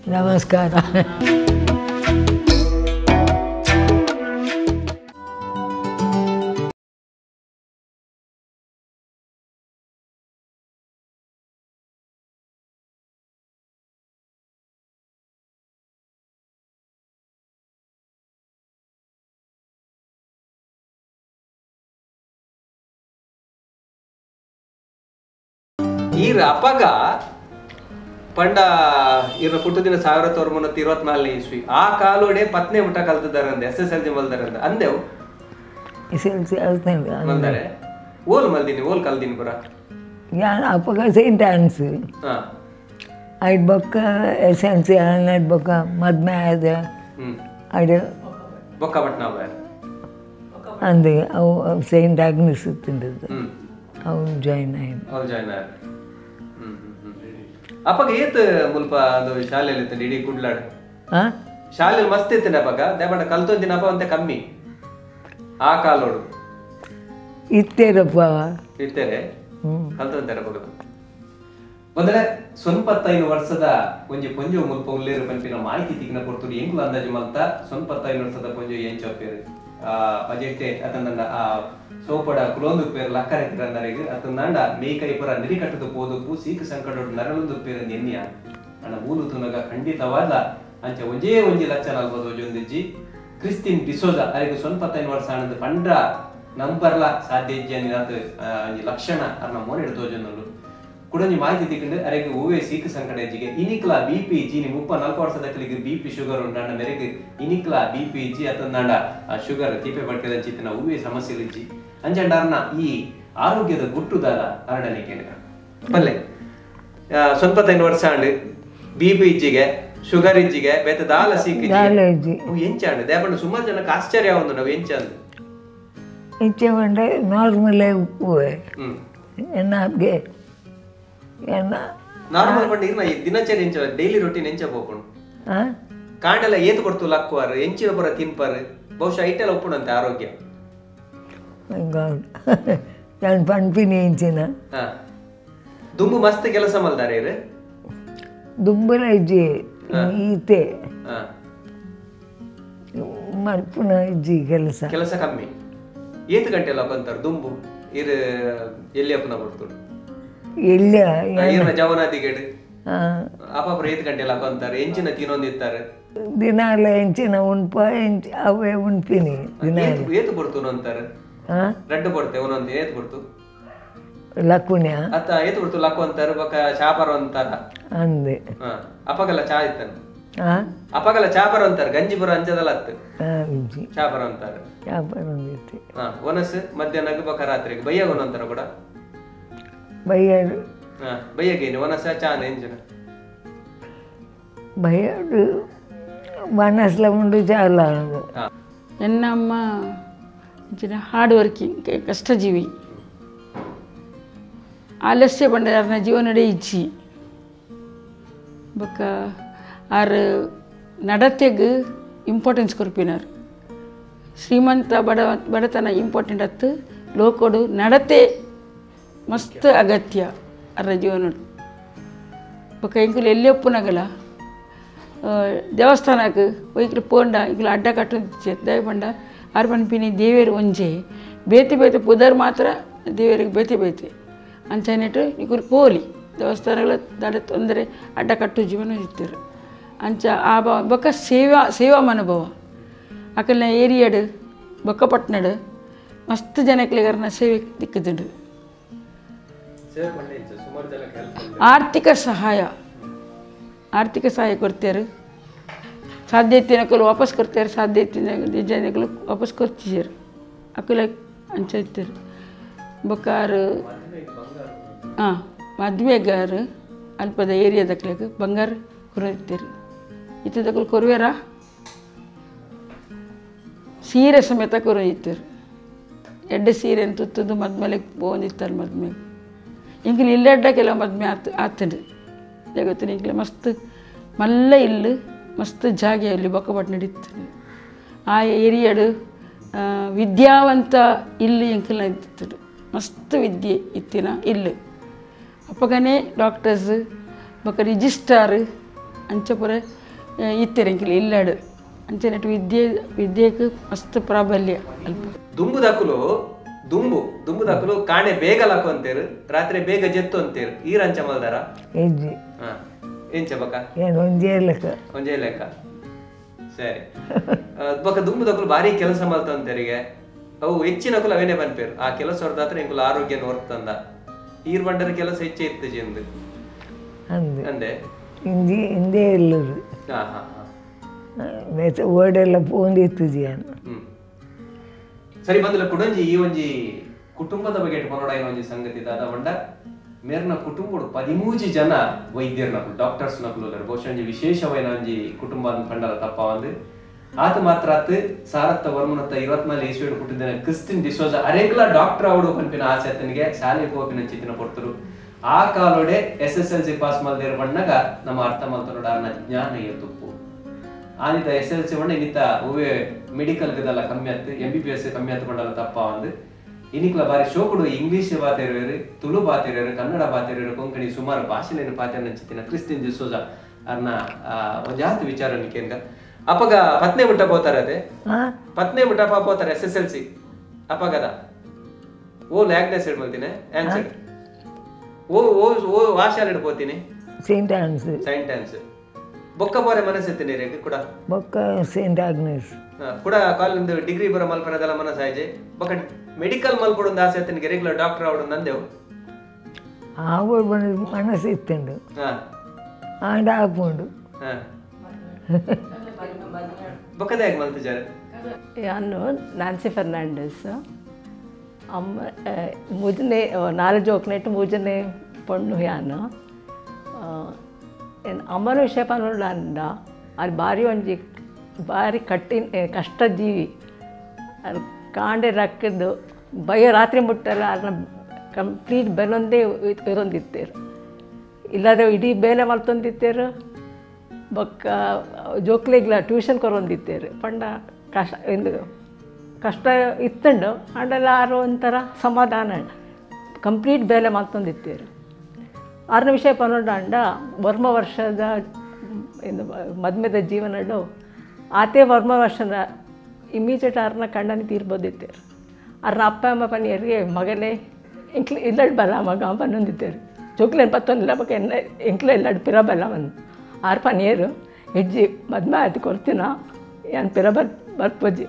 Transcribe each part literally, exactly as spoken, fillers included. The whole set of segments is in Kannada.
ನಮಸ್ಕಾರ. ಈರ ಅಪ್ಪಗ ಪಂಡ ಇರ ಪುಟ್ಟದಿನ ಸಾವಿರದ ಒಂಬೈನೂರ ಇರುವತ್ನಾಲ್ಕನೇ ಇಸ್ವಿ ಆ ಕಾಲೋಡೆ ಪತ್ನೆ ಮುಟ್ಟ ಕಲ್ತಿದ್ದಾರಂದೆ ಎಸ್ ಎಸ್ ಎಲ್ ಸಿ ಮಲ್ದಾರಂದ ಅಂದೆವು ಎಸ್ ಎಲ್ ಸಿ ಮಲ್ದಾರೆ ಓಲ್ ಮಲ್ದಿನಿ ಓಲ್ ಕಲ್ದಿನಿ ಪುರ ಯಾನ್ ಅಪ್ಪಗ ಸೈಂಟ್ ಆನ್ಸ್ ಐಡ್ ಬೊಕ್ಕ ಎಸ್ ಎಲ್ ಸಿ ಐಡ್ ಬೊಕ್ಕ ಮದ್ಮೆ ಆದ ಐಡ್ ಬೊಕ್ಕ ಪಟ್ನ ಅಂದೆ ಅವು ಸೈಂಟ್ ಆಗ್ನೆಸ್ ತಿಂದದ್ದು ಅವು ಜಾಯಿನ್ ಆಯ್ತು ಅವ್ರು ಜಾಯಿನ್ ಆಯ್ತು. ಅಪ್ಪಗ ಏತ್ ಮುಲ್ಪ ಅದು ಶಾಲೆಯಲ್ಲಿ ಇತ್ತು ಇಡೀ ಕುಡ್ಲಾಡ ಶಾಲೆಯಲ್ಲಿ ಮಸ್ತ್ ಇತ್ತೇನೆ ಅಪ್ಪಗ ದೇವಣ್ಣ ಕಲ್ತೊಂದಿನ ಅಪ್ಪ ಅಂತ ಕಮ್ಮಿ ಆ ಕಾಲೋಡು ಇತ್ತೇರಪ್ಪ ಇತ್ತೇರೆ ಕಲ್ತೊಂತಾರೆ ಅಪ್ಪಗ ಮೊದಲೇ ಸೊನ್ಪತ್ತೈದು ವರ್ಷದ ಒಂಜಿ ಪೊಂಜು ಮುಲ್ಪ ಉಲ್ಲೇರು ಪಂಪಿನ ಮಾಹಿತಿ ತಿಗ್ನ ಕೊಡ್ತು ಎಂಕುಲು ಅಂದಾಜು ಮಲ್ತ ಸೊನ್ಪತ್ತೈದು ವರ್ಷದ ಪೊಂಜು ಏನ್ ಚೊಪ್ಪೇರು ಆ ಅಜೆಟ್ಟೆ ಅತಂದ ಆ ಸೋಪಡ ಕುಲೊಂದು ಪೇರು ಲಕ್ಕರೆಕ್ಕಿರಂದರೆಗೆ ಅತಂದಾಂಡ ಮೇಕೈ ಪುರ ನಿರಿಕಟ್ಟದು ಪೋದುಕು ಸೀಕ್ ಸಂಕಟೋಡು ನರಳೊಂದು ಪೇರು ಎನ್ನಿಯ ಅಣ್ಣ ಮೂಲು ತುನಗ ಖಂಡಿತವಾದ ಅಂಚ ಒಂಜೇ ಒಂಜಿ ಲಕ್ಷ ನಲ್ವತ್ತು ಒಂಜೊಂದಿಜ್ಜಿ ಕ್ರಿಸ್ಟಿನ್ ಡಿಸೋಜ ಅರೆಗೆ ಸೊನ್ಪತ್ತೈದು ವರ್ಷ ಆನಂದ ಪಂಡ್ರ ನಂಬರ್ಲ ಸಾಧ್ಯ ಇಜ್ಜಿ ಅನ್ನಿನಾತ್ ಒಂಜಿ ಲಕ್ಷಣ ಅರ್ನ ಮೋನೆ ತೋಜೊಂದು ಕುಡೊಂಜಿ ಮಾಹಿತಿ ತಿಕ್ಕೊಂಡು ಅರೆಗೆ ಹೂವೆ ಸೀಕ್ ಸಂಕಟ ಇಜ್ಜಿಗೆ ಇನಿಕ್ಲಾ ಬಿ ಪಿ ಜೀನಿ ಮುಪ್ಪ ನಾಲ್ಕು ವರ್ಷದ ಕಲಿಗೆ ಬಿ ಪಿ ಶುಗರ್ ಉಂಡ ಮೇರೆಗೆ ಇನಿಕ್ಲಾ ಬಿ ಪಿ ಜಿ ಅತಂದಾಂಡ ಆ ಶುಗರ್ ತಿಪ್ಪೆ ಬಟ್ಟೆದ ಚಿತ್ತಿನ ಹೂವೆ ಸಮಸ್ಯೆ ಇಜ್ಜಿ ಅಂಜಂಡಾರ್ನ ಈ ಆರೋಗ್ಯದ ಗುಟ್ಟುದಾದ ಹರಡಲಿಕ್ಕೆ ಪಲ್ಲೆ ಸೊನ್ಪತ್ತೈದು ವರ್ಷ ಅಂಡ್ ಬಿ ಪಿ ಇಜ್ಜಿಗೆ ಶುಗರ್ ಇಜ್ಜಿಗೆ ಬೇತ ದಾಲ ಸೀಕ್ ಎಂಚ ಅಂಡ್ ದೇಪಂಡ ಸುಮಾರು ಜನಕ್ಕೆ ಆಶ್ಚರ್ಯ ಒಂದು ನಾವು ಎಂಚ ಅಂದ್ ಎಂಚ ಬಂಡೆ ನಾರ್ಮಲ್ ಉಪ್ಪುವೆ ಎನ್ನಾಗೆ ಎನ್ನ ನಾರ್ಮಲ್ ಪಂಡ ಇರ್ನ ದಿನಚರಿ ಎಂಚ ಡೈಲಿ ರೊಟೀನ್ ಎಂಚ ಪೋಪುಂಡು ಕಾಂಡೆಲ್ಲ ಏತ್ ಕೊಡ್ತು ಲಕ್ಕುವಾರು ಎಂಚಿನ ಪುರ ತಿನ್ಪಾರು ಬಹುಶಃ ಐಟೆಲ್ಲ ಒಪ್ಪುಣಂತೆ ಆರೋಗ್ಯ ನಾನು ಪಂಪಿನಿ ಎಂಚಿನ ದುಂಬು ಮಸ್ತ್ ಕೆಲಸ ಮಲ್ದಾರೆ ಇರು ದುಂಬಲ ಇಜ್ಜಿ ಈತೆ ಮಲ್ಪುನ ಇಜ್ಜಿ ಕೆಲಸ ಕೆಲಸ ಕಮ್ಮಿ ಏತ್ ಗಂಟೆ ಎಲ್ಲ ಬಂತಾರೆ ದುಂಬು ಇರು ಎಲ್ಲಿ ಅಪ್ಪನ ಕೊಡ್ತು ಎಲ್ಲ ಜವನಾದಿಗೇಡು ಅಪ್ಪ ಏತ್ ಗಂಟೆ ಎಲ್ಲ ಬಂತಾರೆ ಎಂಚಿನ ತಿನ್ನೊಂದಿರ್ತಾರೆ ದಿನಾಲ ಎಂಚಿನ ಉಣ್ಪ ಎಂಚ ಅವೇ ಉಣ್ಪಿನಿ ದಿನ ಏತು ಕೊಡ್ತು ಅಂತಾರೆ ರೆಡ್ ಕೊಡ್ತೆ ಒಂದೊಂದು ಏತ್ ಕೊಡ್ತು ಲಕ್ಕುಣ್ಯ ಅತ್ತ ಏತ್ ಕೊಡ್ತು ಲಕ್ಕು ಅಂತಾರೆ ಬೊಕ್ಕ ಚಾಪರ ಅಂತಾರ ಅಂದೆ ಅಪ್ಪಗೆಲ್ಲ ಚಾ ಇತ್ತಾನ ಅಪ್ಪಗೆಲ್ಲ ಚಾಪರ ಅಂತಾರೆ ಗಂಜಿಪುರ ಅಂಚದಲ್ಲ ಅತ್ತು ಚಾಪರ ಅಂತಾರೆ ಚಾಪರ ಹಾ ಒನಸ್ ಮಧ್ಯಾಹ್ನ ಬೊಕ್ಕ ರಾತ್ರಿಗೆ ಬಯ್ಯಾಗ ಒಂದೊಂತರ ಕೂಡ ಬಯ್ಯಾಡು ಬಯ್ಯಾಗೇನು ಒನಸ ಚಾನ ಎಂಜಿನ ಬಯ್ಯಾಡು ಮನಸ್ಲ ಉಂಡು ಚಾಲ ನನ್ನ ಅಮ್ಮ ಹಾರ್ಡ್ ವರ್ಕಿಂಗ್ ಕಷ್ಟಜೀವಿ ಆಲಸ್ಯ ಬಂಡ ಜೀವನಡೆ ಇಚ್ಚಿ ಬೊಕ್ಕ ಆರು ನಡತೆಗೆ ಇಂಪಾರ್ಟೆನ್ಸ್ ಕೊರ್ಪಿನಾರು ಶ್ರೀಮಂತ ಬಡ ಬಡತನ ಇಂಪಾರ್ಟೆಂಟ್ ಅತ್ತು ಲೋಕೋಡು ನಡತೆ ಮಸ್ತ್ ಅಗತ್ಯ ಅರ ಜೀವನಡು ಬೊಕ್ಕ ಇಂಕಲು ಎಲ್ಲಿ ಒಪ್ಪುನಗಲ ದೇವಸ್ಥಾನಕ್ಕೆ ಒಯ್ಕಲು ಪೋಂಡ ಇಂಕಲು ಅಡ್ಡ ಕಟ್ಟು ದಯ ಪಂಡ ಆರು ಪನ್ಪಿನಿ ದೇವೇರು ಒಂಜೆ ಬೇತೆ ಬೇತೆ ಪುದರ್ ಮಾತ್ರ ದೇವರಿಗೆ ಬೇತೆ ಬೇತೆ ಅಂಚನಿಟ್ಟು ಇಕುಲು ಪೋಲಿ ದೇವಸ್ಥಾನಗಳ ದಡ ತೊಂದರೆ ಅಡ್ಡ ಕಟ್ಟು ಜೀವನ ಇರ್ತಾರೆ ಅಂಚ ಆ ಬ ಬೊಕ್ಕ ಸೇವಾ ಸೇವಾ ಮನೋಭಾವ ಅಕಲ್ನ ಏರಿಯಾಡು ಬೊಕ್ಕ ಪಟ್ನಾಡು ಮಸ್ತ್ ಜನಕ್ಲಿಗರನ್ನ ಸೇವೆ ದಿಕ್ಕದುಂಡು ಆರ್ಥಿಕ ಸಹಾಯ ಆರ್ಥಿಕ ಸಹಾಯ ಕೊಡ್ತಾರೆ ಸಾಧ್ಯತೆ ನಕಲು ವಾಪಸ್ ಕೊಡ್ತಾರೆ ಸಾಧ್ಯತೆ ಜನಗಳು ವಾಪಸ್ ಕೊಡ್ತಿದ್ದಾರೆ ಅಕಲ ಅಂಚ ಇರ್ತಾರೆ ಬೊಕ್ಕಾರು ಹಾಂ ಮದುವೆಗಾರು ಅಲ್ಪದ ಏರಿಯಾದಕ್ಲೆಗೆ ಬಂಗಾರ ಕೊರಿರ್ತಾರೆ ಇತ್ತದಕ್ಕಲು ಕೊರುವೆರ ಸೀರೆ ಸಮೇತ ಕೊರಿತಾರೆ ಎಡ್ಡೆ ಸೀರೆ ಅಂತ ತುತ್ತದು ಮದ್ಮೇಲೆಗೆ ಬಂದಿರ್ತಾರೆ ಮದ್ಮೆಗೆ ಇಂಕಲು ಇಲ್ಲೆಡ್ಡ ಕೆಲವು ಮದ್ಮೆ ಆತ್ ಆತಂಡು ಗೊತ್ತಿನ ಇಂಕಲೆ ಮಸ್ತ್ ಮಲ್ಲ ಇಲ್ಲು ಮಸ್ತ್ ಜಾಗೆ ಅಲ್ಲಿ ಬೊಕ್ಕಬಟ್ಟು ನಡೀತದೆ ಆ ಏರಿಯಾಡು ವಿದ್ಯಾವಂತ ಇಲ್ಲಿ ಇಂಕಲ್ನ ಇತ್ತು ಮಸ್ತ್ ವಿದ್ಯೆ ಇತ್ತಿನ ಇಲ್ಲಿ ಅಪ್ಪಗನೇ ಡಾಕ್ಟರ್ಸ್ ಬೊಕ್ಕ ರಿಜಿಸ್ಟ್ರಾರ್ ಅಂಚ ಪುರ ಇತ್ತೇರೆ ಎಂಕಿಲ್ಲ ಇಲ್ಲಾಡು ಅಂಚನಟ್ಟು ವಿದ್ಯೆ ವಿದ್ಯೆಗೆ ಮಸ್ತ್ ಪ್ರಾಬಲ್ಯ ಅಲ್ಪ ದುಂಬು ದಕ್ಕಲು ದುಂಬು ದುಂಬು ದಕ್ಕಲು ಕಾಣೆ ಬೇಗ ಲಕ್ಕು ಅಂತೇರು ರಾತ್ರಿ ಬೇಗ ಜೆತ್ತು ಅಂತೇರು ಈ ರಂಚ ಮಲ್ದಾರ ಹೆಜ್ಜೆ ಹಾ ಏನ್ ಚಬಕ ಏನು ಒಂದೇ ಲೆಕ್ಕ ಒಂಜೇ ಲೆಕ್ಕ ಸರಿ ಬೊಕ್ಕ ದುಂಬು ದಕ್ಕಲು ಭಾರಿ ಕೆಲಸ ಮಲ್ತ ಅಂತೇರಿಗೆ ಅವು ಹೆಚ್ಚಿನ ಕುಲ ಅವೇನೆ ಬನ್ಪೇರು ಆ ಕೆಲಸ ಹೊರದಾತ್ರ ಇಂಕುಲ ಆರೋಗ್ಯ ನೋರ್ತಂದ ಈರ್ ಬಂಡರ ಕೆಲಸ ಹೆಚ್ಚೆ ಇತ್ತು ಜೆಂದು ಅಂದೆ ಅಂದೆ ಹಿಂದಿ ಹಿಂದೆ ಇಲ್ಲದು ಹಾ ಹಾ ಹಾ ಮೆತ್ತ ಓಡೆಲ್ಲ ಪೋಂದಿತ್ತು ಜೀವನ ಹ್ಮ್ ಸರಿ ಬಂದಲ್ಲ ಕುಡಂಜಿ ಈ ಒಂಜಿ ಕುಟುಂಬದ ಬಗ್ಗೆ ಇಟ್ಕೊಂಡೋಡ ಏನೋ ಒಂಜಿ ಸಂಗತಿ ದಾದ ಬಂಡ ಮೇರ್ನ ಕುಟುಂಬಡು ಪದಿಮೂಜಿ ಜನ ವೈದ್ಯರು ನಕಲು ಡಾಕ್ಟರ್ಸ್ ನಕಲು ಬಹುಶಃ ಒಂಜಿ ವಿಶೇಷವಾದ ಒಂಜಿ ಕುಟುಂಬ ಪಂಡಲ ತಪ್ಪ ಒಂದು ಆತ ಮಾತ್ರ ಆತು ಸಾರತ್ತ ವರ್ಮನತ್ತ ಇರುವತ್ನಾಲ್ಕು ಇಸ್ವಿಡ್ ಹುಟ್ಟಿದ ಕ್ರಿಸ್ಟಿನ್ ಡಿಸೋಜ ಅರೆಗ್ಲ ಡಾಕ್ಟರ್ ಅವಡು ಪಂಪಿನ ಆಸೆ ಆತನಿಗೆ ಶಾಲೆ ಹೋಗಿನ ಚಿತ್ತಿನ ಕೊಡ್ತರು ಆ ಕಾಲೋಡೆ S S L C pass ಮಲ್ದೇರು ಬಣ್ಣಗ ನಮ್ಮ ಅರ್ಥ ಮಲ್ತನೋಡ ಅನ್ನ ಜ್ಞಾನ ತುಪ್ಪು ಆನಿತ ಎಸ್ ಎಲ್ ಸಿ ಬಣ್ಣ ಇನ್ನಿತ ಹೂವೇ ಮೆಡಿಕಲ್ ಗದಲ್ಲ ಕಮ್ಮಿ ಆಯ್ತು ಎಂ ಬಿ ಬಿ ಎಸ್ ಕಮ್ಮಿ ಆಯ್ತು ಬಂಡಲ್ಲ ತಪ್ಪ ಒಂದು ಇನ್ನಿಕ್ಲ ಬಾರಿ ಶೋಕುಡು ಇಂಗ್ಲಿಷ್ ಬಾತಿರೋರು ತುಳು ಬಾತಿರೋರು ಕನ್ನಡ ಬಾತಿರೋರು ಕೊಂಕಣಿ ಸುಮಾರು ಭಾಷೆಲೇನು ಪಾತ್ರೆ ಚಿತ್ತಿನ ಕ್ರಿಸ್ಟಿನ್ ಡಿಸೋಜ ಅರ್ನ ಒಂಜಾತು ವಿಚಾರ ನಿಕೇಂಗ ಅಪ್ಪಗ ಪತ್ನೆ ಮುಟ್ಟ ಹೋತಾರ ಅದೇ ಪತ್ನೆ ಮುಟ್ಟ ಪಾಪ ಹೋತಾರ ಎಸ್ ಎಸ್ ಎಲ್ ಸಿ ಅಪ್ಪಗದ ಓ ಲ್ಯಾಗ್ನೆಸ್ ಇಡ್ಬೋತೀನಿ ಆನ್ಸರ್ ಓ ಓ ಓ ವಾಶಾಲ ಇಡ್ಬೋತೀನಿ ಸೇಂಟ್ ಆನ್ಸ್ ಸೈಂಟ್ ಆನ್ಸ್ ಬೊಕ್ಕ ಬೋರೆ ಮನಸ್ಸೆತ್ತೀನಿ ರೇಖೆ ಕೂಡ ಬೊಕ್ಕ ಸೇಂಟ್ ಆಗ್ನೆಸ್ ಕೂಡ ಕಾಲಿಂದ ಡಿಗ್ರಿ ಬರೋ ಮಲ್ಪನದೆಲ್ಲ ಮನಸ್ಸಾಯ್ಜೆ ಬೊಕ್ಕ ಮೆಡಿಕಲ್ ಮಲ್ಪಡೊಂದು ಆಸೆ ಆತನಿಗೆ ರೆಗ್ಯುಲರ್ ಡಾಕ್ಟರ್ ಅವಡು ನಂದೇವು ಆವಡು ಬಂದು ಮನಸ್ಸು ಇತ್ತುಂಡು ಆಂಡ ಹಾಕೊಂಡು ಬೊಕ್ಕದ ಹೇಗೆ ಮಲ್ತಿದ್ದಾರೆ ನಾನು ನ್ಯಾನ್ಸಿ ಫರ್ನಾಂಡಿಸ್ ಅಮ್ಮ ಮುಜನೆ ನಾಲ್ಕು ಜೋಕ್ನೆಟ್ಟು ಮುಜನೆ ಪೊಣ್ಣು ಯಾನು ಅಮ್ಮನ ವಿಷಯ ಪನ್ನೋಡ ಅಂದ ಅದು ಭಾರಿ ಒಂಜಿ ಭಾರಿ ಕಟ್ಟಿನ ಕಷ್ಟ ಜೀವಿ ಅದು ಕಾಂಡೆ ರಕ್ಕದ್ದು ಭಯ ರಾತ್ರಿ ಮುಟ್ಟಲ್ಲ ಅದನ್ನ ಕಂಪ್ಲೀಟ್ ಬೆಲೊಂದೇ ಇರೊಂದಿತ್ತೇರು ಇಲ್ಲದೆ ಇಡೀ ಬೇಲೆ ಮಲ್ತೊಂದಿತ್ತೇರು ಬೊಕ್ಕ ಜೋಕ್ಲಿಗ್ಲ ಟ್ಯೂಷನ್ ಕೊರೊಂದಿತ್ತೇರು ಪಂಡ ಕಷ್ಟ ಎಂದು ಕಷ್ಟ ಇತ್ತಂಡು ಅಂಡೆಲ್ಲ ಆರು ಒಂಥರ ಸಮಾಧಾನ ಕಂಪ್ಲೀಟ್ ಬೇಲೆ ಮಲ್ತೊಂದಿತ್ತೇರು ಆರನೇ ವಿಷಯ ಪನ್ನೊಂಡ ಅಂಡ ವರ್ಮ ವರ್ಷದ ಎಂದು ಮದ್ಮೆದ ಜೀವನಡು ಆತೇ ವರ್ಮ ವರ್ಷದ ಇಮಿಡಿಯೇಟ್ ಆರ್ನ ಕಂಡನಿ ತೀರ್ಬೋದಿತ್ತೇರು ಅರ್ನ ಅಪ್ಪ ಅಮ್ಮ ಪನಿಯರಿಗೆ ಮಗಲೇ ಎಂಕ್ಲೆ ಇಲ್ಲಡ್ ಬಲ್ಲ ಮಗ ಪನ್ನೊಂದಿತ್ತೇರು ಜೋಕ್ಲೇನು ಪತ್ತೊಂದಿಲ್ಲ ಬಕ್ಕ ಎನ್ನ ಎಂಕ್ಲೆ ಇಲ್ಲಡ್ ಪಿರ ಬಲ್ಲ ಒಂದು ಆರು ಪನಿಯರು ಹೆಜ್ಜಿ ಮದ್ಮೆ ಆಯ್ತು ಕೊಡ್ತೀನ ಏನು ಪಿರ ಬರ್ ಬರ್ಪಜ್ಜಿ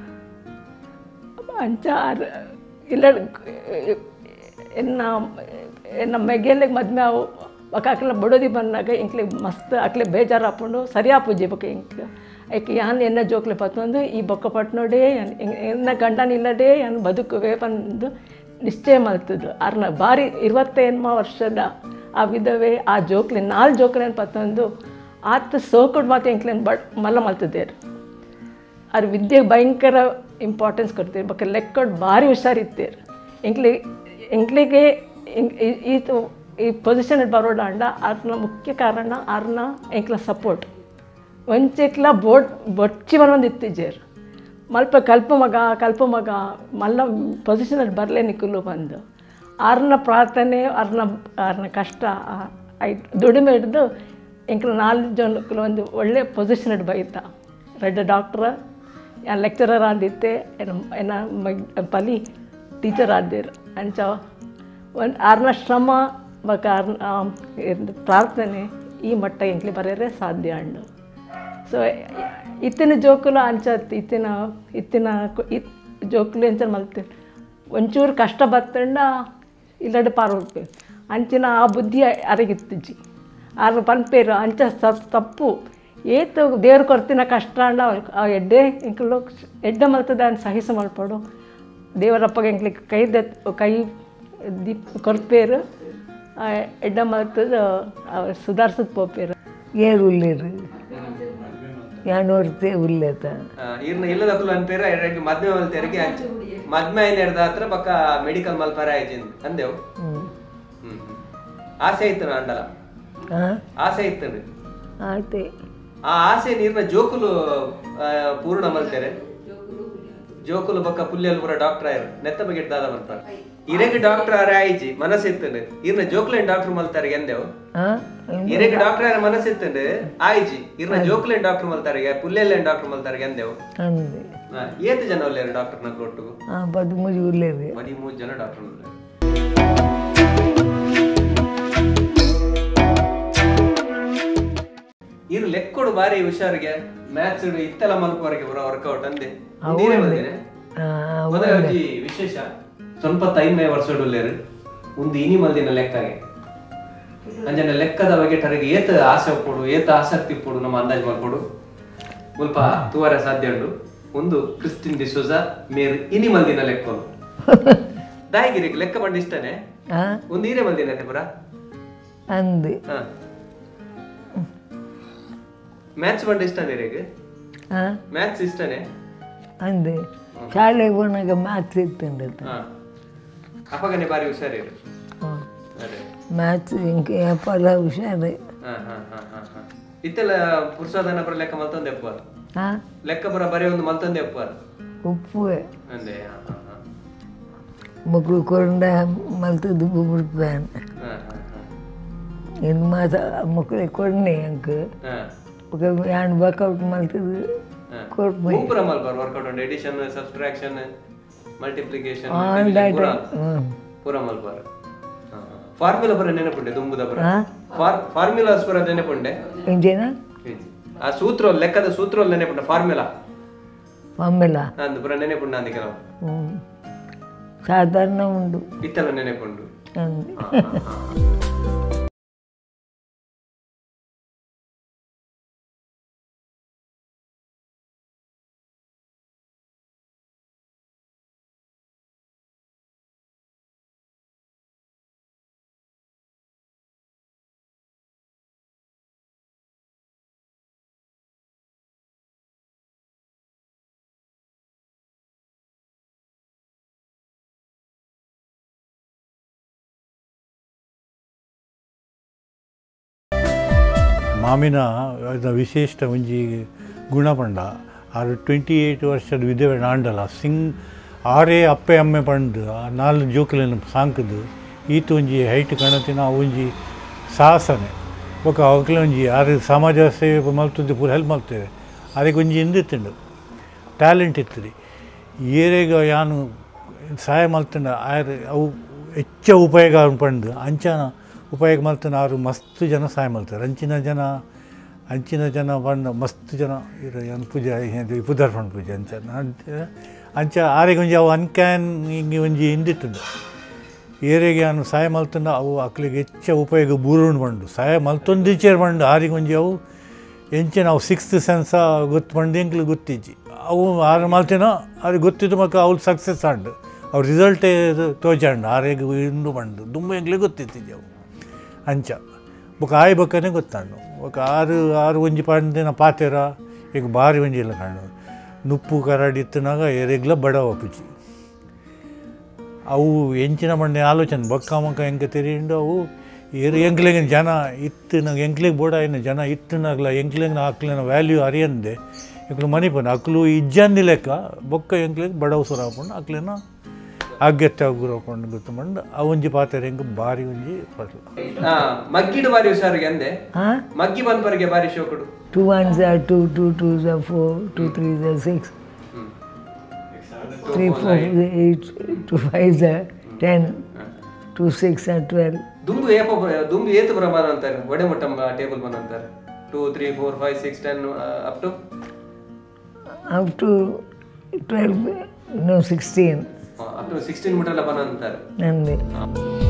ಅಂಚ ಆರು ಇಲ್ಲ ಎನ್ನ ಎನ್ನ ಮೆಗೆಲಿಗೆ ಮದ್ಮೆ ಅವು ಬಕ್ಕ ಅಕ್ಲ ಬಡೋದಿ ಬಂದಾಗ ಇಂಕ್ಲೆ ಮಸ್ತ್ ಅಕ್ಲೆ ಬೇಜಾರು ಹಾಕೊಂಡು ಸರಿ ಆಪುಜ್ಜಿ ಬಕ್ಕ ಇಂಕ್ಲೆ ಐಕೆ ಯಾನ್ ಎನ್ನ ಜೋಕ್ಲೆ ಪತ್ತೊಂದು ಈ ಬೊಕ್ಕ ಪಟ್ನೋಡೇ ಎನ್ನ ಗಂಡನ ಇಲ್ಲದೇ ಏನು ಬದುಕುವೆ ಬಂದು ನಿಶ್ಚಯ ಮಲ್ತಿದ್ರು ಅರ್ನ ಭಾರಿ ಇರುವತ್ತೇನ್ಮ ವರ್ಷದ ಆ ವಿಧವೆ ಆ ಜೋಕ್ಲೆ ನಾಲ್ಕು ಜೋಕ್ಲೇನು ಪತ್ತೊಂದು ಆತ ಸೋಕುಡ್ ಮಾತು ಎಂಕ್ಲೇನು ಬಡ್ ಮಲ್ಲ ಮಲ್ತಿದ್ದೇರು ಅವ್ರ ವಿದ್ಯೆಗೆ ಭಯಂಕರ ಇಂಪಾರ್ಟೆನ್ಸ್ ಕೊಡ್ತೀರಿ ಬಕ್ಕ ಲೆಕ್ಕೊಡ್ ಭಾರಿ ಹುಷಾರಿತ್ತೇರು ಎಂಕ್ಲಿ ಎಂಕ್ಲಿಗೆ ಈತು ಈ ಪೊಸಿಷನ್ ಬರೋಡ ಅಂಡ ಅರ್ನ ಮುಖ್ಯ ಕಾರಣ ಅರ್ನ ಎಂಕ್ಲ ಸಪೋರ್ಟ್ ಒಂಚೆಕ್ಲ ಬೋಟ್ ಬೊಚ್ಚಿ ಬರೋಂದು ಇತ್ತಿದ್ದೇರು ಮಲ್ಪ ಕಲ್ಪ ಮಗ ಕಲ್ಪ ಮಗ ಮಲ್ಲ ಪೊಸಿಷನಲ್ಲಿ ಬರಲೇ ನಿಕ್ಕಲು ಬಂದು ಅರ್ನ ಪ್ರಾರ್ಥನೆ ಅರ್ನ ಅರ್ನ ಕಷ್ಟ ಆಯ್ತು ದುಡಿಮೆ ಹಿಡಿದು ಎಂಕ್ಲ ನಾಲ್ಕು ಜನಕ್ಕೆ ಒಂದು ಒಳ್ಳೆ ಪೊಸಿಷನ್ ಇಟ್ಟು ಬೈತ ರೆಡ್ಡ ಡಾಕ್ಟ್ರ ಏನು ಲೆಕ್ಚರರ್ ಆದಿತ್ತೆ ಏನು ಏನ ಮಗ್ ಪಲಿ ಟೀಚರ್ ಆದ್ದೇರು ಅಂಚ ಒಂದು ಅರ್ನ ಶ್ರಮ ಬಕ ಅರ್ನ ಪ್ರಾರ್ಥನೆ ಈ ಮಟ್ಟ ಎಂಕ್ಲಿ ಬರೆಯರೆ ಸಾಧ್ಯ ಅಂಡು ಸೊ ಇತ್ತಿನ ಜೋಕುಲು ಅಂಚತ್ ಇತ್ತಿನ ಇತ್ತಿನ ಇತ್ ಜೋಕುಲು ಎಂಚ ಮಲ್ತೀವಿ ಒಂಚೂರು ಕಷ್ಟ ಬರ್ತಂಡ ಇಲ್ಲಡೆ ಪಾರು ಹೋಗ್ತೇವೆ ಅಂಚಿನ ಆ ಬುದ್ಧಿ ಅರಗಿತ್ತಿಜ್ಜಿ ಆರು ಪನ್ಪೇರು ಅಂಚ ತಪ್ಪು ಏತು ದೇವ್ರು ಕೊಡ್ತಿನ ಕಷ್ಟ ಅಂಡ ಆ ಎಡ್ಡೆ ಇಂಕಲು ಎಡ್ಡೆ ಮಲ್ತದ ಅಂತ ಸಹಿಸ ಮಲ್ಪಡು ದೇವರಪ್ಪಗೆ ಎಂಕ್ಲಿಕ್ಕೆ ಕೈ ದತ್ ಕೈ ದೀಪ್ ಕೊರ್ಪೇರು ಎಡ್ಡ ಮಲ್ತದ ಸುಧಾರಿಸದ ಪೋಪೇರು ಏರು ಉಳ್ಳೇರು ಯಾನೋರ್ತೆ ಉಲ್ಲೇತ ಈರ್ನ ಇಲ್ಲದ ಕುಲ ಅನ್ಪೇರ ಎರಕ್ಕೆ ಮದ್ಮೆ ಮಲ್ತೇರಿಗೆ ಅಂಚೆ ಮದ್ಮೆ ಐನ ಹಿಡ್ದ ಹತ್ರ ಪಕ್ಕ ಮೆಡಿಕಲ್ ಮಲ್ಪಾರ ಆಯ್ಜಿಂದ ಅಂದೇವು ಹ್ಮ್ ಆಸೆ ಇತ್ತು ಅಂಡಲ ಆಸೆ ಇತ್ತು ಆಯ್ತೆ ಆ ಆಸೆ ನೀರ್ನ ಜೋಕುಲು ಪೂರ್ಣ ಮಲ್ತೇರೆ ಜೋಕುಲು ಬಕ್ಕ ಪುಲ್ಯಲ್ ಪೂರ ಡಾಕ್ಟರ್ ಆಯ್ರು ನೆತ್ತ ಬಗ್ಗೆ ದಾದ ಬರ್ತಾರೆ ಇರೆಗ್ ಡಾಕ್ಟರ್ ಆರೆ ಆಯ್ಜಿ ಮನಸ್ಸಿತ್ತಂಡು ಇರ್ನ ಜೋಕ್ಲೆನ್ ಡಾಕ್ಟರ್ ಮಲ್ತಾರೆ ಎಂದೇವು ಹಾಂ ಇರೆಗ್ ಡಾಕ್ಟರ್ ಆರೆ ಮನಸ್ಸಿತ್ತಂಡು ಆಯ್ಜಿ ಇರ್ನ ಜೋಕ್ಲೆನ್ ಡಾಕ್ಟರ್ ಮಲ್ತಾರೆ ಪುಲ್ಲೆಲ್ಲೆನ್ ಡಾಕ್ಟರ್ ಮಲ್ತಾರೆ ಎಂದೇವು ಅಂದೆ ಏತ್ ಜನ ಒಲ್ಲೇರು ಡಾಕ್ಟರ್ ನ ಕೊಟ್ಟು ಹಾಂ ಪದಿಮೂರು ಉಳ್ಳೇರಿ ಹದಿಮೂರು ಜನ ಡಾಕ್ಟರ್ ಇರು ಲೆಕ್ಕೊಡು ಬಾರಿ ಹುಷಾರಿಗೆ ಮ್ಯಾಥ್ಸ್ ಇತ್ತೆಲ್ಲ ಮಲ್ಪವರೆಗೆ ಬರೋ ವರ್ಕೌಟ್ ಅಂದೆ ಮೊದಲಾಗಿ ವಿಶೇಷ ಸ್ವಲ್ಪ ಐದನೇ ವರ್ಷಡುಲ್ಲೇರು ಒಂದು ಇನಿ ಮಲ್ದಿನ ಲೆಕ್ಕಗೆ ಅಂಜನ ಲೆಕ್ಕದ ಬಗ್ಗೆ ಟರಿಗೆ ಏತ ಆಸೆ ಕೊಡು ಏತ ಆಸಕ್ತಿ ಕೊಡು ನಮ್ಮ ಅಂದಾಜು ಮಾಡ್ಕೊಡು ಸ್ವಲ್ಪ ತೂವರೆ ಸಾಧ್ಯ ಉಂಟು ಒಂದು ಕ್ರಿಸ್ಟಿನ್ ಡಿಸೋಜಾ ಮೇರ್ ಇನಿ ಮಲ್ದಿನ ಲೆಕ್ಕೋನು ದಾಯಿಗಿರಿ ಲೆಕ್ಕ ಬಂದು ಇಷ್ಟನೇ ಒಂದು ಈರೆ ಮಲ್ದಿನ ಪುರ ಅಂದೆ ಹಾ ಮ್ಯಾಥ್ಸ್ ಬಂದು ಇಷ್ಟನೇ ರೀಗ ಹಾಂ ಮ್ಯಾಥ್ಸ್ ಇಷ್ಟನೇ ಅಂದೆ ಶಾಲೆಗೆ ಬಂದಾಗ ಮ್ಯಾಥ್ಸ್ ಇತ್ತಂಡ ಅಪ್ಪಗನೆ ಬಾರಿ ಹುಷಾರಿರು ಮ್ಯಾಥ್ಸ್ ಇಂಕೆ ಅಪ್ಪಲ್ಲ ಹುಷಾರು ಇತ್ತೆಲ್ಲ ಪುರುಷೋಧನ ಬರ ಲೆಕ್ಕ ಮಲ್ತೊಂದೆ ಅಪ್ಪ ಹಾಂ ಲೆಕ್ಕ ಬರ ಬರೀ ಒಂದು ಮಲ್ತೊಂದೆ ಅಪ್ಪ ಉಪ್ಪುವೆ ಅಂದೆ ಮಕ್ಕಳು ಕೊಂಡ ಮಲ್ತದ್ದು ಬಿಡ್ತಾನೆ ಇನ್ನು ಮಾತ ಮಕ್ಕಳಿಗೆ ಕೊಡ್ನೆ ಅಂಕ ಯಾನ್ ವರ್ಕೌಟ್ ಮಲ್ತದ್ದು ಕೊಡ್ಬೇಕು ಪೂರ ಮಲ್ಬಾರ್ ವರ್ಕೌಟ್ ಉಂಟು ಎಡಿಷನ್ ಸಬ್ಸ್ಟ್ರಾಕ್ಷನ್ ಮಲ್ಟಿಪ್ಲಿಕೇಶನ್ ಪೂರ ಮಲ್ಬಾರ್ ಫಾರ್ಮುಲಾ ಬರ ನೆನಪುಂಡೆ ದುಂಬುದ ಬರ ಫಾರ್ಮುಲಾಸ್ ಬರ ನೆನಪುಂಡೆ ಇಂಜೇನ ಆ ಸೂತ್ರ ಲೆಕ್ಕದ ಸೂತ್ರ ನೆನಪುಂಡೆ ಫಾರ್ಮುಲಾ ಫಾರ್ಮುಲಾ ಅಂದು ಬರ ನೆನಪುಂಡ ಅಂದ ಕೆಲವು ಸಾಧಾರಣ ಉಂಟು ಇತ್ತೆಲ್ಲ ನೆನಪುಂಡು ಅಂದೆ ಮಾಮಿನ ವಿಶೇಷ ಒಂಜಿ ಗುಣಪಂಡ ಆರು ಟ್ವೆಂಟಿ ಏಯ್ಟ್ ವರ್ಷದ ವಿಧವೆ ಆಂಡಲ ಸಿಂಗ್ ಆರೇ ಅಪ್ಪೆ ಅಮ್ಮೆ ಪಂಡು ಆ ನಾಲ್ಕು ಜೋಕುಲಿನ ಸಾಂಕದು ಈತ ಒಂಜಿ ಹೈಟ್ ಕಣತಿನ ಒಂಜಿ ಸಾಹಸನೆ ಬೊಕ ಅವಕ್ಲೆ ಒಂಜಿ ಆರು ಸಮಾಜ ಸೇವೆ ಮಲ್ತದ್ದು ಪೂರ ಹೆಲ್ಪ್ ಮಾಡ್ತೇವೆ ಅದಕ್ಕೆ ಒಂಜಿ ಇಂದಿತ್ತುಂಡು ಟ್ಯಾಲೆಂಟ್ ಇತ್ತು ಏರೆಗ ಯಾನು ಸಹಾಯ ಮಲ್ತಂಡ ಆರು ಅವು ಹೆಚ್ಚ ಉಪಯೋಗ ಪಂಡು ಅಂಚನ ಉಪಯೋಗ ಮಲ್ತನ ಅವರು ಮಸ್ತ್ ಜನ ಸಹಾಯ ಮಾಡ್ತಾರೆ ಅಂಚಿನ ಜನ ಅಂಚಿನ ಜನ ಬಂದು ಮಸ್ತ್ ಜನ ಇರೋ ಏನು ಪೂಜೆ ಪುದರ್ಪಣ ಪೂಜೆ ಅಂಚ ಅಂಚ ಆರೆಗೆ ಒಂಜಿ ಅವು ಅನ್ಕ್ಯಾನ್ ಹಿಂಗೆ ಒಂಜಿ ಹಿಂದಿತ್ತುಂಡು ಏರೆಗೆ ಅನು ಸಹಾಯ ಮಲ್ತಂಡ ಅವು ಅಕ್ಲಿಗೆ ಹೆಚ್ಚ ಉಪಯೋಗ ಬೂರುಂಡು ಬಂಡು ಸಹಾಯ ಮಲ್ತೊಂದಿಚೇರ್ ಬಂಡು ಆರಿಗೆ ಒಂಜಿ ಅವು ಎಂಚಿನ ಅವು ಸಿಕ್ಸ್ತ್ ಸೆನ್ಸ ಗೊತ್ತು ಬಂದು ಎಂಕ್ಲು ಗೊತ್ತಿಜ್ಜಿ ಅವು ಆರು ಮಲ್ತಿನೋ ಅದು ಗೊತ್ತಿದ್ದು ಮಕ್ಕ ಅವ್ರು ಸಕ್ಸಸ್ ಆಂಡು ಅವ್ರ ರಿಸಲ್ಟೇ ತೋಜಾಂಡು ಆರೆಗೆ ಇಂದು ಬಂಡು ದುಂಬ ಎಂಕ್ಲಿಗೆ ಗೊತ್ತಿತ್ತಿಜ್ಜಿ ಅವು ಅಂಚ ಬೊಕ ಆಯ್ ಬಕ್ಕನೆ ಗೊತ್ತಾಂಡು ಬೊಕ ಆರು ಆರು ಒಂಜಿ ಪಂದಿನ ಪಾತೆರ ಈಗ ಬಾರಿ ಒಂಜಿ ಇಲ್ಲ ಕಾಣು ನುಪ್ಪು ಕರಡಿ ಇತ್ತನಾಗ ಎರೆಗ್ಲ ಬಡವ ಪುಜಿ ಅವು ಎಂಚಿನ ಮಣ್ಣೆ ಆಲೋಚನೆ ಬೊಕ್ಕ ಮಕ್ಕ ಹೆಂಗೆ ತೆರೆಯುಂಡು ಅವು ಏರು ಎಂಕ್ಲೆಗಿನ ಜನ ಇತ್ತಿನಾಗ ಎಂಕ್ಲಿಗೆ ಬೋಡ ಏನು ಜನ ಇತ್ತಿನಾಗಲ ಎಂಕ್ಲಿಗಿನ ಆಕ್ಲಿನ ವ್ಯಾಲ್ಯೂ ಅರಿಯಂದೆ ಎಂಕ್ಲು ಮನಿಪನ ಅಕ್ಲು ಇಜ್ಜಂದಿ ಲೆಕ್ಕ ಬೊಕ್ಕ ಎಂಕ್ಲಿಗೆ ಬಡವ ಸುರ ಹಾಕೊಂಡು ಅಕ್ಲಿನ ಆಗ್ಯತೆ ಗುರಕೊಂಡು ಗೊತ್ತು ಮಂಡು ಆ ಒಂಜಿ ಪಾತ್ರೆ ಹೆಂಗೆ ಬಾರಿ ಒಂಜಿ ಪಟ್ಲ ಮಗ್ಗಿಡು ಬಾರಿ ಹುಷಾರಿಗೆ ಅಂದೆ ಮಗ್ಗಿ ಬಂದ್ಬರ್ಗೆ ಬಾರಿ ಶೋಕುಡು two ones are two two twos are four two threes are six three four eight two fives are ten two six are twelve ದುಂಬು ಏಪ ದುಂಬು ಏತು ಬರ ಬರ ಅಂತಾರೆ ಒಡೆ ಮೊಟ್ಟ ಟೇಬಲ್ ಬನ್ ಅಂತಾರೆ two three four five six ten up to up to twelve no sixteen up to sixteen meter ಎಲ್ಲ ಬನ ಅಂತಾರೆ ನಂದೆ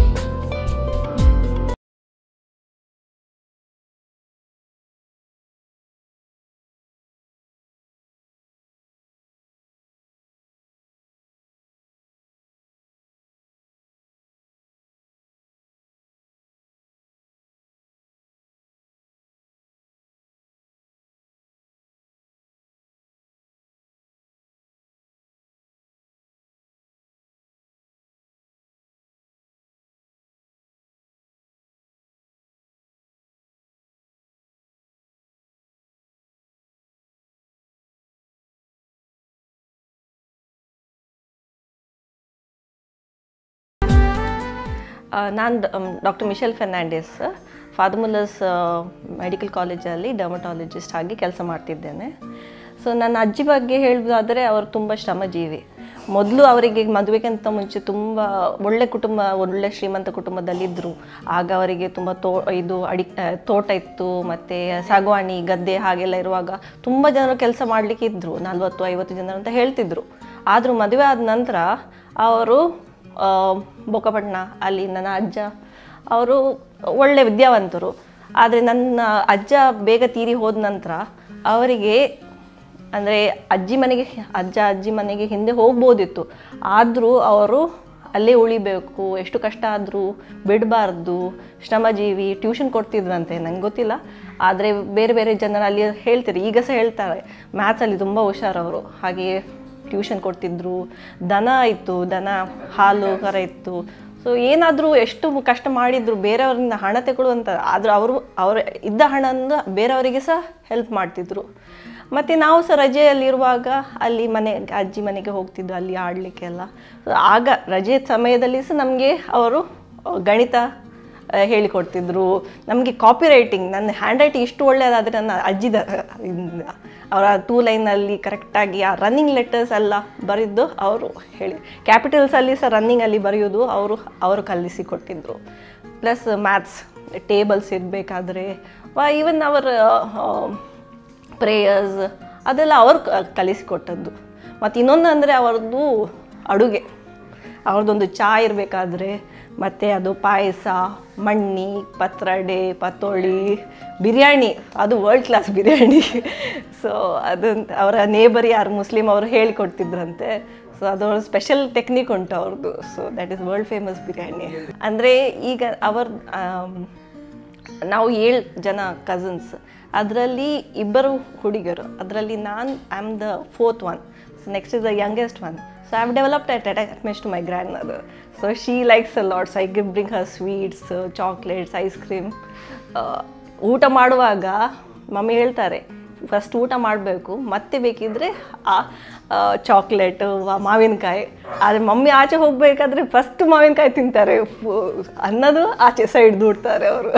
ನಾನು doctor Michelle Fernandes Father Muller's medical ಕಾಲೇಜಲ್ಲಿ ಡರ್ಮಟಾಲಜಿಸ್ಟ್ ಆಗಿ ಕೆಲಸ ಮಾಡ್ತಿದ್ದೇನೆ. ಸೊ ನನ್ನ ಅಜ್ಜಿ ಬಗ್ಗೆ ಹೇಳೋದಾದರೆ ಅವರು ತುಂಬ ಶ್ರಮಜೀವಿ. ಮೊದಲು ಅವರಿಗೆ ಮದುವೆಗಿಂತ ಮುಂಚೆ ತುಂಬ ಒಳ್ಳೆ ಕುಟುಂಬ, ಒಳ್ಳೆ ಶ್ರೀಮಂತ ಕುಟುಂಬದಲ್ಲಿದ್ದರು. ಆಗ ಅವರಿಗೆ ತುಂಬ ತೋ ಇದು ಅಡಿ ತೋಟ ಇತ್ತು, ಮತ್ತು ಸಾಗವಾಣಿ ಗದ್ದೆ ಹಾಗೆಲ್ಲ ಇರುವಾಗ ತುಂಬ ಜನರು ಕೆಲಸ ಮಾಡಲಿಕ್ಕೆ ಇದ್ದರು, ನಲ್ವತ್ತು ಐವತ್ತು ಜನರು ಅಂತ ಹೇಳ್ತಿದ್ರು. ಆದರೂ ಮದುವೆ ಆದ ನಂತರ ಅವರು ಬೊಕ್ಕಪಟ್ಟಣ ಅಲ್ಲಿ ನನ್ನ ಅಜ್ಜ ಅವರು ಒಳ್ಳೆ ವಿದ್ಯಾವಂತರು. ಆದರೆ ನನ್ನ ಅಜ್ಜ ಬೇಗ ತೀರಿ ಹೋದ ನಂತರ ಅವರಿಗೆ ಅಂದರೆ ಅಜ್ಜಿ ಮನೆಗೆ ಅಜ್ಜ ಅಜ್ಜಿ ಮನೆಗೆ ಹಿಂದೆ ಹೋಗ್ಬೋದಿತ್ತು, ಆದರೂ ಅವರು ಅಲ್ಲೇ ಉಳಿಬೇಕು, ಎಷ್ಟು ಕಷ್ಟ ಆದರೂ ಬಿಡಬಾರ್ದು, ಶ್ರಮಜೀವಿ. ಟ್ಯೂಷನ್ ಕೊಡ್ತಿದ್ರಂತೆ, ನಂಗೆ ಗೊತ್ತಿಲ್ಲ, ಆದರೆ ಬೇರೆ ಬೇರೆ ಜನರು ಅಲ್ಲಿ ಹೇಳ್ತಾರೆ, ಈಗ ಸಹ ಹೇಳ್ತಾರೆ, ಮ್ಯಾಥ್ಸಲ್ಲಿ ತುಂಬ ಹುಷಾರವರು. ಹಾಗೆಯೇ ಟ್ಯೂಷನ್ ಕೊಡ್ತಿದ್ರು. ದನ ಇತ್ತು, ದನ ಹಾಲು ಕರ ಇತ್ತು. ಸೊ ಏನಾದರೂ ಎಷ್ಟು ಕಷ್ಟ ಮಾಡಿದ್ರು ಬೇರೆಯವ್ರಿಂದ ಹಣ ತಗೊಳ್ಳುವಂತ, ಆದರೂ ಅವರು ಅವ್ರ ಇದ್ದ ಹಣದಿಂದ ಬೇರೆಯವರಿಗೆ ಸಹ ಹೆಲ್ಪ್ ಮಾಡ್ತಿದ್ರು. ಮತ್ತು ನಾವು ಸಹ ರಜೆಯಲ್ಲಿರುವಾಗ ಅಲ್ಲಿ ಮನೆ ಅಜ್ಜಿ ಮನೆಗೆ ಹೋಗ್ತಿದ್ದು, ಅಲ್ಲಿ ಆಡಲಿಕ್ಕೆಲ್ಲ. ಆಗ ರಜೆ ಸಮಯದಲ್ಲಿ ಸಹ ನಮಗೆ ಅವರು ಗಣಿತ ಹೇಳಿಕೊಡ್ತಿದ್ರು. ನಮಗೆ ಕಾಪಿ ರೈಟಿಂಗ್, ನನ್ನ ಹ್ಯಾಂಡ್ ರೈಟಿಂಗ್ ಇಷ್ಟು ಒಳ್ಳೆಯದಾದರೆ ನನ್ನ ಅಜ್ಜಿದ ಅವರ ಟೂ ಲೈನಲ್ಲಿ ಕರೆಕ್ಟಾಗಿ ಆ ರನ್ನಿಂಗ್ ಲೆಟರ್ಸ್ ಎಲ್ಲ ಬರೆದು ಅವರು ಹೇಳಿ, ಕ್ಯಾಪಿಟಲ್ಸಲ್ಲಿ ಸಹ ರನ್ನಿಂಗಲ್ಲಿ ಬರೆಯೋದು ಅವರು ಅವರು ಕಲಿಸಿ ಕೊಟ್ಟಿದ್ದರು. ಪ್ಲಸ್ ಮ್ಯಾಥ್ಸ್ ಟೇಬಲ್ಸ್ ಇರಬೇಕಾದ್ರೆ ಈವನ್ ಅವರ ಪ್ರೇಯರ್ಸ್ ಅದೆಲ್ಲ ಅವರು ಕಲಿಸಿಕೊಟ್ಟದ್ದು. ಮತ್ತು ಇನ್ನೊಂದು ಅಂದರೆ ಅವರದ್ದು ಅಡುಗೆ, ಅವ್ರದ್ದೊಂದು ಚಹಾ ಇರಬೇಕಾದ್ರೆ, ಮತ್ತು ಅದು ಪಾಯಸ, ಮಣ್ಣಿ, ಪತ್ರೊಡೆ, ಪತೋಳಿ, ಬಿರಿಯಾನಿ, ಅದು ವರ್ಲ್ಡ್ ಕ್ಲಾಸ್ ಬಿರಿಯಾನಿ. ಸೊ ಅದಂತ ಅವರ ನೇಬರ್ ಯಾರು ಮುಸ್ಲಿಮ್ ಅವರು ಹೇಳಿಕೊಡ್ತಿದ್ರಂತೆ. ಸೊ ಅದೊಂದು ಸ್ಪೆಷಲ್ ಟೆಕ್ನಿಕ್ ಉಂಟು ಅವ್ರದ್ದು. So that is world famous biryani. ಅಂದರೆ ಈಗ ಅವರ ನಾವು ಏಳು ಜನ ಕಸಿನ್ಸ್, ಅದರಲ್ಲಿ ಇಬ್ಬರು ಹುಡುಗರು, ಅದರಲ್ಲಿ ನಾನು I am the fourth one. So next is the youngest one. So I've developed an attachment to my grandmother. So she likes a lot. So I give bring her sweets, uh, chocolates, ice cream. ಊಟ ಮಾಡುವಾಗ ಮಮ್ಮಿ ಹೇಳ್ತಾರೆ, ಫಸ್ಟ್ ಊಟ ಮಾಡಬೇಕು, ಮತ್ತೆ ಬೇಕಿದ್ರೆ ಆ ಚಾಕ್ಲೇಟು, ಮಾವಿನಕಾಯಿ. ಆದರೆ ಮಮ್ಮಿ ಆಚೆ ಹೋಗಬೇಕಾದ್ರೆ ಫಸ್ಟ್ ಮಾವಿನಕಾಯಿ ತಿಂತಾರೆ, ಅನ್ನೋದು ಆಚೆ ಸೈಡ್ ದೂಡ್ತಾರೆ ಅವರು.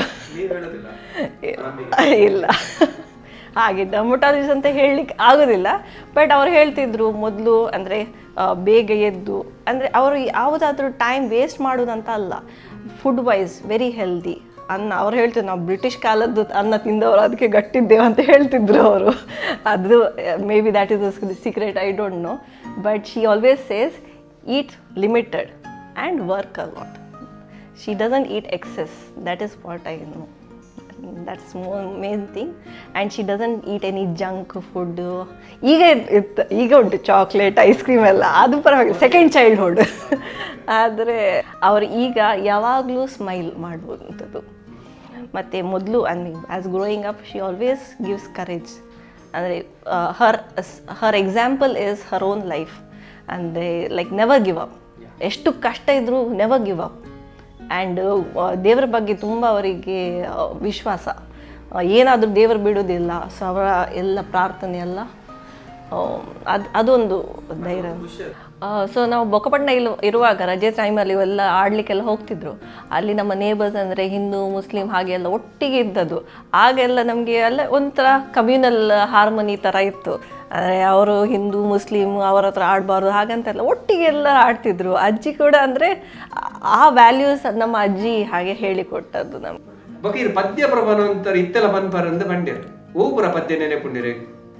ಇಲ್ಲ, ಹಾಗೆ ಡರ್ಮಟಾಲಜಿಸ್ಟ್ ಅಂತ ಹೇಳಲಿಕ್ಕೆ ಆಗೋದಿಲ್ಲ. ಬಟ್ ಅವ್ರು ಹೇಳ್ತಿದ್ರು ಮೊದಲು, ಅಂದರೆ ಬೇಗ ಎದ್ದು, ಅಂದರೆ ಅವರು ಯಾವುದಾದ್ರೂ ಟೈಮ್ ವೇಸ್ಟ್ ಮಾಡೋದಂತ ಅಲ್ಲ, ಫುಡ್ ವೈಸ್ ವೆರಿ ಹೆಲ್ದಿ ಅನ್ನ. ಅವ್ರು ಹೇಳ್ತಿದ್ರು, ನಾವು ಬ್ರಿಟಿಷ್ ಕಾಲದ್ದು ಅನ್ನ ತಿಂದವರು, ಅದಕ್ಕೆ ಗಟ್ಟಿದ್ದೇವೆ ಅಂತ ಹೇಳ್ತಿದ್ರು ಅವರು. ಅದು may be that is the secret, I don't know. But she always says eat limited and work a lot. She doesn't eat excess, that is what I know. That's more main thing. And she doesn't eat any junk food. ಈಗ ಇತ್ತು, ಈಗ ಉಂಟು ಚಾಕ್ಲೇಟ್, ಐಸ್ ಕ್ರೀಮ್ ಎಲ್ಲ, ಅದು ಪರವಾಗಿಲ್ಲ, ಸೆಕೆಂಡ್ ಚೈಲ್ಡ್ಹುಡ್. ಆದರೆ ಅವರು ಈಗ ಯಾವಾಗಲೂ ಸ್ಮೈಲ್ ಮಾಡುವಂಥದ್ದು. ಮತ್ತು ಮೊದಲು I mean as growing up she always gives courage. ಅಂದರೆ her her example is her own life. ಅಂದರೆ ಲೈಕ್ ನೆವರ್ ಗಿವ್ ಅಪ್, ಎಷ್ಟು ಕಷ್ಟ ಇದ್ದರೂ ನೆವರ್ ಗಿವ್ ಅಪ್. ಆ್ಯಂಡ್ ದೇವರ ಬಗ್ಗೆ ತುಂಬ ಅವರಿಗೆ ವಿಶ್ವಾಸ, ಏನಾದರೂ ದೇವರು ಬಿಡೋದಿಲ್ಲ. ಸೊ ಅವರ ಎಲ್ಲ ಪ್ರಾರ್ಥನೆ ಎಲ್ಲ ಅದು ಅದೊಂದು ಧೈರ್ಯ. ಸೊ ನಾವು ಬೊಕ್ಕಪಟ್ಟಣ ಇಲ್ಲಿ ಇರುವಾಗ ರಜೆ ಟೈಮಲ್ಲಿ ಎಲ್ಲ ಆಡಲಿಕ್ಕೆಲ್ಲ ಹೋಗ್ತಿದ್ರು. ಅಲ್ಲಿ ನಮ್ಮ ನೇಬರ್ಸ್ ಅಂದರೆ ಹಿಂದೂ ಮುಸ್ಲಿಂ ಹಾಗೆಲ್ಲ ಒಟ್ಟಿಗೆ ಇದ್ದದ್ದು. ಆಗೆಲ್ಲ ನಮಗೆ ಎಲ್ಲ ಒಂಥರ ಕಮ್ಯುನಲ್ ಹಾರ್ಮೋನಿ ಥರ ಇತ್ತು. ಅಂದರೆ ಅವರು ಹಿಂದೂ ಮುಸ್ಲಿಮ್ ಅವರ ಹತ್ರ ಆಡಬಾರ್ದು ಹಾಗಂತೆಲ್ಲ ಒಟ್ಟಿಗೆ ಎಲ್ಲ ಆಡ್ತಿದ್ರು. ಅಜ್ಜಿ ಕೂಡ ಅಂದರೆ ಆ ವ್ಯಾಲ್ಯೂಸ್ ನಮ್ಮ ಅಜ್ಜಿ ಹಾಗೆ ಹೇಳಿಕೊಟ್ಟದ್ದು ನಮ್ಗೆ. ಬಕೀರ್ ಪದ್ಯ ಪ್ರಭಾನ ಅಂತಾರೆ ಇತ್ತೆಲ್ಲ ಬನ್ಪಾರಂದ ಬಂಡ್ಯ ಓಪುರ ಪದ್ಯ ನೆನೆಪುಂಡಿರೆ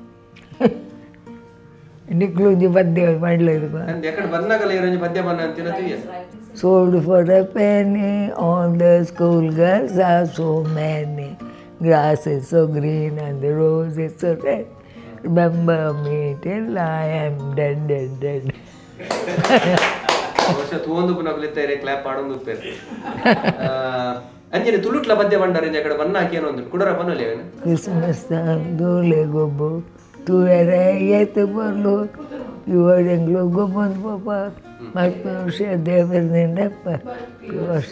ನಿಕ್ಲೂಜಿ ಪದ್ಯ ಮಾಡಲಿರು ಎಕಡೆ ಬಂದಾಗಲ್ಲ ಇರೋಂಜಿ ಪದ್ಯ ಬನ್ನ ಅಂತಿನ ತಿಳಿಯ. Sold for a penny, all the school girls are so many. Grass is so green and the rose is so red. Remember me till I am dead, dead, dead. ವರ್ಷ ತೂಂದು ಪುನಗ್ಲಿತ್ತಾರೆ ಕ್ಲಾಪ್ ಆಡೊಂದು ಉಪ್ಪೇರು ಅಂಜನೆ ತುಳುಟ್ಲ ಪದ್ಯ ಬಂಡಾರ ಕಡೆ ಬನ್ನ ಹಾಕಿ ಒಂದು ಕುಡರ ಬನ್ನಲೇವೇನು. ಕ್ರಿಸ್ಮಸ್ ದೋಲೆ ಗೊಬ್ಬು ತುವೆರೆ ಎತ್ತು ಬರ್ಲು ಇವಡೆಂಗ್ಳು ಗೊಬ್ಬೊಂದು ಪಾಪ ಮತ್ತೆ ವರ್ಷ ದೇವರನಿಂದಪ್ಪ ವರ್ಷ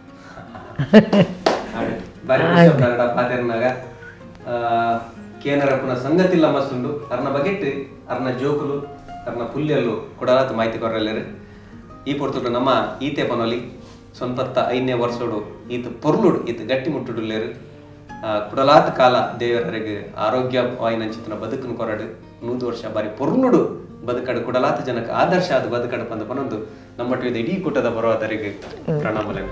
ಬಾರಿ ಖುಷಿ ಕನ್ನಡ ಪಾತೆರ್ನಾಗ ಕೇನರ ಪುನಃ ಸಂಗತಿಲ್ಲ ಮಸ್ಸುಂಡು ಅರ್ನ ಬಗೆಟ್ ಅರ್ನ ಜೋಕುಲು ಅರ್ನ ಪುಲ್ಯಲ್ಲು ಕೊಡಲಾತ ಮಾಹಿತಿ ಕೊರಲ್ಲೇರು ಈ ಪೊರ್ತುಡು ನಮ್ಮ ಈತೆ ಪನೊಲಿ ಸೊನ್ಪತ್ತ ಐದನೇ ವರ್ಷೋಡು ಈತ ಪೊರ್ಲುಡು ಈತ ಗಟ್ಟಿ ಮುಟ್ಟುಡುಲ್ಲೇರು ಕುಡಲಾತ ಕಾಲ ದೇವರಿಗೆ ಆರೋಗ್ಯವಾಯಿನಂಚಿತನ ಬದುಕನ್ನು ಕೊರಡು ನೂದು ವರ್ಷ ಬಾರಿ ಪೊರ್ಲುಡು ಬದುಕಡು ಕುಡಲಾತ ಜನಕ್ಕೆ ಆದರ್ಶ ಅದು ಬದುಕಡು ಬಂದು ಪನೊಂದು ನಮ್ಮಟ್ಟು ಇದು ಇಡೀ ಕೂಟದ ಬರೋದರಿಗೆ ಪ್ರಣಾಮಲೆ.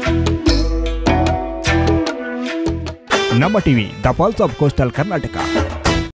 ನಮ್ಮ TV the pulse of coastal Karnataka.